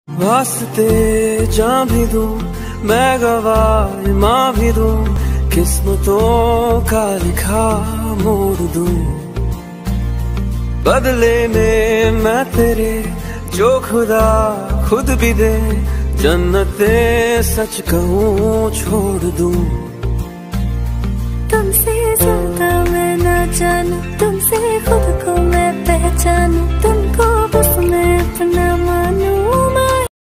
वास्ते जान भी दूं, मैं गवाह माँ भी दूं, किस्मतों का लिखा मोड़ दूं। बदले में मैं तेरे जो खुदा खुद भी दे, जन्नते सच कहूँ छोड़ दूं। तुमसे ज्यादा मैं ना जानूं, तुमसे खुद को मैं पहचानूं,